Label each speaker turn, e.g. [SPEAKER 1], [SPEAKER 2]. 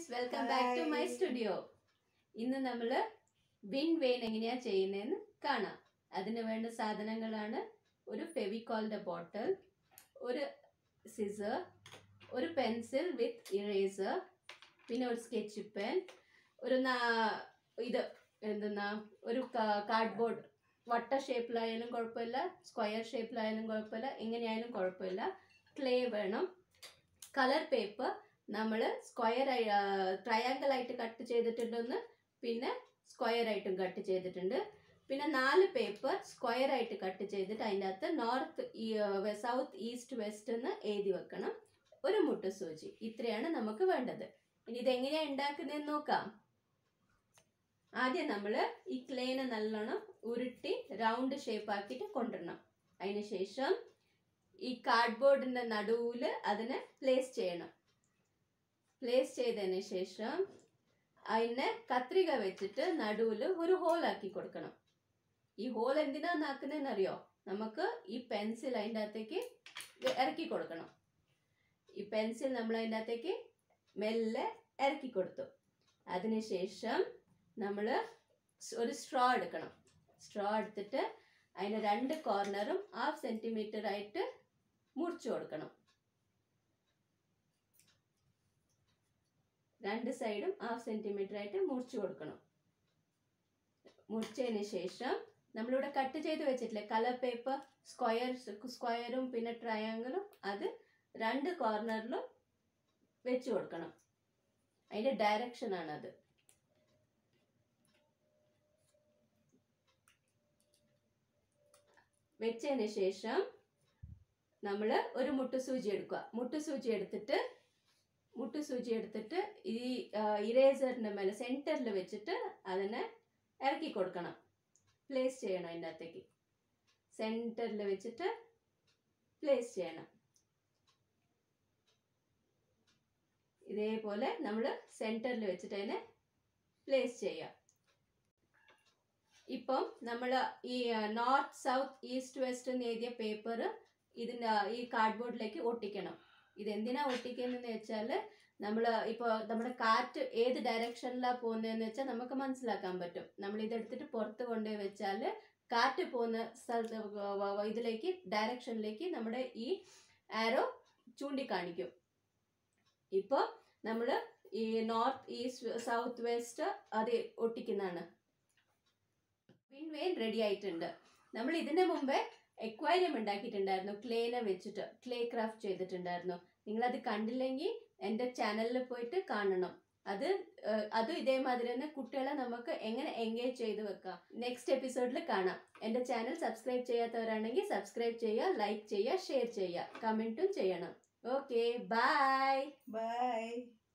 [SPEAKER 1] friends, welcome back to my studio. ഇന്ന് നമ്മൾ win vein എങ്ങനെയാ ചെയ്യുന്നതെന്ന് കാണാം. അതിന് വേണ്ട സാധനങ്ങളാണ് ഒരു ഫെവിക്കോളിന്റെ ബോട്ടിൽ, ഒരു സിസർ, ഒരു പെൻസിൽ വിത്ത് ഇറേസർ, പിന്നെ ഒരു സ്കെച്ച് പെൻ, ഒരു ഇത് എന്തെന്നാ ഒരു കാർഡ്ബോർഡ് വട്ട ഷേപ്പിലായാലും കുഴപ്പമില്ല, സ്ക്വയർ ഷേപ്പിലായാലും കുഴപ്പമില്ല, എങ്ങനെയായാലും കുഴപ്പമില്ല. ക്ലേ വേണം, കളർ പേപ്പർ നമ്മൾ സ്ക്വയർ ട്രയാങ്കിൾ ആയിട്ട് കട്ട് ചെയ്തിട്ടുണ്ടെന്ന്, പിന്നെ സ്ക്വയർ ആയിട്ടും കട്ട് ചെയ്തിട്ടുണ്ട്. പിന്നെ 4 പേപ്പർ സ്ക്വയർ ആയിട്ട് കട്ട് ചെയ്തിട്ട് അതിൻ്റെ അകത്ത് നോർത്ത് സൗത്ത് ഈസ്റ്റ് വെസ്റ്റ് എന്ന് എഴുതി വെക്കണം. ഒരു മുട്ട സൂചി. ഇത്രയാണ് നമുക്ക് വേണ്ടത്. ഇനി ഇതെങ്ങനെയാണ് ഉണ്ടാക്കുന്നതെന്ന് നോക്കാം. ആദ്യം നമ്മൾ ഈ ക്ലേനെ നല്ലോണം ഉരുട്ടി റൗണ്ട് ഷേപ്പ് ആക്കിയിട്ട് കൊണ്ടുവരണം. അതിന് ശേഷം ഈ കാർഡ്ബോർഡിന്റെ നടുവിൽ അതിനെ പ്ലേസ് ചെയ്യണം. പ്ലേസ് ചെയ്തതിന് ശേഷം അതിനെ കത്രിക വെച്ചിട്ട് നടുവിൽ ഒരു ഹോൾ ആക്കി കൊടുക്കണം. ഈ ഹോൾ എന്തിനാന്നാക്കുന്നതെന്ന് അറിയോ? നമുക്ക് ഈ പെൻസിൽ അതിൻ്റെ അകത്തേക്ക് ഇറക്കി കൊടുക്കണം. ഈ പെൻസിൽ നമ്മൾ അതിൻ്റെ അകത്തേക്ക് മെല്ലെ ഇറക്കി കൊടുത്തു. അതിനുശേഷം നമ്മൾ ഒരു സ്ട്രോ എടുക്കണം. സ്ട്രോ എടുത്തിട്ട് അതിൻ്റെ 2 കോർണറും 1/2 സെന്റിമീറ്റർ ആയിട്ട് മുറിച്ചു കൊടുക്കണം. 2 സൈഡും 1/2 സെന്റിമീറ്റർ ആയിട്ട് മുറിച്ചു കൊടുക്കണം. മുറിച്ചതിന് ശേഷം നമ്മളിവിടെ കട്ട് ചെയ്ത് വെച്ചിട്ടില്ലേ കളർ പേപ്പർ, സ്ക്വയറും പിന്നെ ട്രയാങ്കിളും, അത് 2 കോർണറിലും വെച്ച് കൊടുക്കണം. അതിൻ്റെ ഡയറക്ഷൻ ആണത്. വെച്ചതിന് ശേഷം നമ്മൾ ഒരു മുട്ടുസൂചി എടുക്കുക. മുട്ടുസൂചി എടുത്തിട്ട് ഈ ഇറേസറിന്റെ മേലെ സെന്ററിൽ വെച്ചിട്ട് അതിനെ ഇറക്കി കൊടുക്കണം. പ്ലേസ് ചെയ്യണം. അതിൻ്റെ അകത്തേക്ക് സെന്ററിൽ വെച്ചിട്ട് പ്ലേസ് ചെയ്യണം. ഇതേപോലെ നമ്മൾ സെന്ററിൽ വെച്ചിട്ട് അതിനെ പ്ലേസ് ചെയ്യാം. ഇപ്പം നമ്മൾ ഈ നോർത്ത് സൗത്ത് ഈസ്റ്റ് വെസ്റ്റ് എന്ന് എഴുതിയ പേപ്പർ ഇതിൻ്റെ ഈ കാർഡ്ബോർഡിലേക്ക് ഒട്ടിക്കണം. ഇതെന്തിനാ ഒട്ടിക്കുന്നതെന്ന് വെച്ചാൽ നമ്മൾ ഇപ്പോൾ നമ്മുടെ കാറ്റ് ഏത് ഡയറക്ഷനിലാണ് പോകുന്നതെന്ന് വെച്ചാൽ നമുക്ക് മനസ്സിലാക്കാൻ പറ്റും. നമ്മൾ ഇതെടുത്തിട്ട് പുറത്ത് കൊണ്ടുപോയി വെച്ചാൽ കാറ്റ് പോകുന്ന സ്ഥലത്ത് ഇതിലേക്ക് ഡയറക്ഷനിലേക്ക് നമ്മുടെ ഈ ആരോ ചൂണ്ടിക്കാണിക്കും. ഇപ്പോൾ നമ്മൾ ഈ നോർത്ത് ഈസ്റ്റ് സൗത്ത് വെസ്റ്റ് അത് ഒട്ടിക്കുന്നതാണ്. വിൻ വെയിൻ റെഡി ആയിട്ടുണ്ട്. നമ്മൾ ഇതിന് മുമ്പേ എക്വൈറിയം ഉണ്ടാക്കിയിട്ടുണ്ടായിരുന്നു. ക്ലേനെ വെച്ചിട്ട് ക്ലേ ക്രാഫ്റ്റ് ചെയ്തിട്ടുണ്ടായിരുന്നു. നിങ്ങളത് കണ്ടില്ലെങ്കിൽ എൻ്റെ ചാനലിൽ പോയിട്ട് കാണണം. അത് ഇതേമാതിരി തന്നെ കുട്ടികളെ നമുക്ക് എങ്ങനെ എൻഗേജ് ചെയ്ത് വെക്കാം. നെക്സ്റ്റ് എപ്പിസോഡിൽ കാണാം. എൻ്റെ ചാനൽ സബ്സ്ക്രൈബ് ചെയ്യാത്തവരാണെങ്കിൽ സബ്സ്ക്രൈബ് ചെയ്യുക, ലൈക്ക് ചെയ്യുക, ഷെയർ ചെയ്യുക, കമൻറ്റും ചെയ്യണം. Okay, by.